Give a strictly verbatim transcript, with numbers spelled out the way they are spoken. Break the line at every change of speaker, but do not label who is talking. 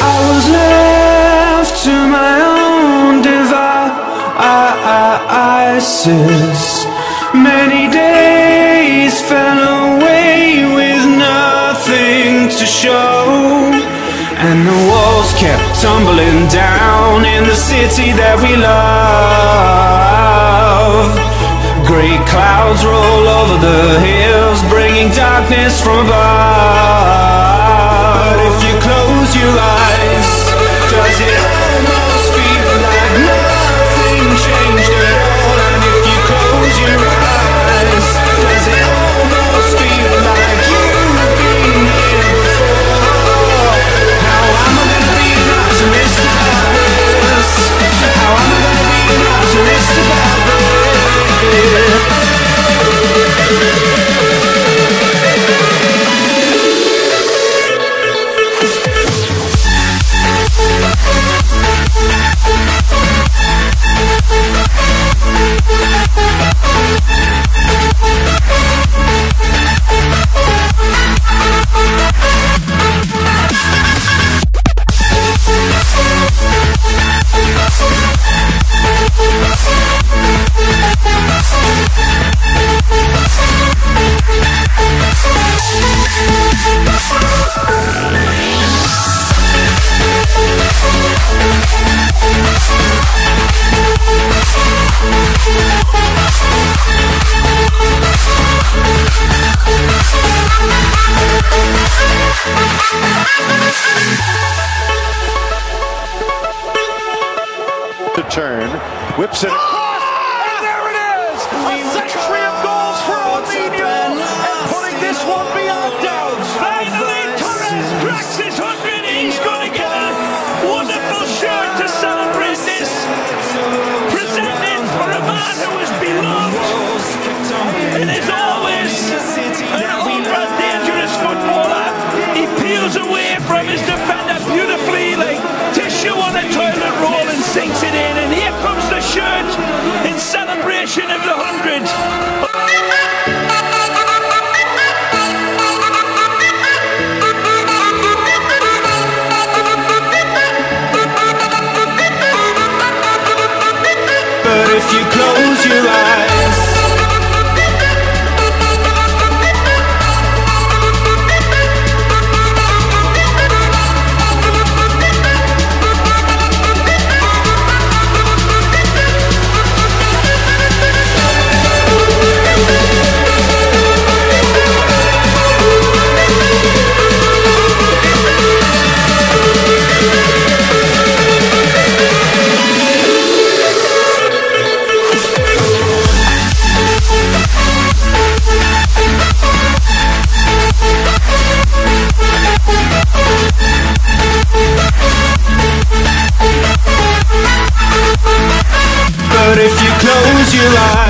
I was left to my own devices. Many days fell away with nothing to show, and the walls kept tumbling down in the city that we love. Great clouds roll over the hills, bringing darkness from above. But if you close your eyes, does it almost feel like nothing changed at all? And if you close your eyes, does it almost feel like you've been here before? How am I gonna be an optimist about this? How am I gonna be an optimist about this?
To turn, whips it across, and there it is! A century of goals for Arminio, and putting this one beyond doubt.
Finally, Torres cracks his hundred. He's going to get a wonderful shirt to celebrate this. Presented for a man who is beloved. It is always an ultra dangerous footballer. He peels away from his defender beautifully, like tissue on a toilet roll, and sinks it in. And here comes the shirt in celebration of the hundred.
But if you close your eyes, but if you close your eyes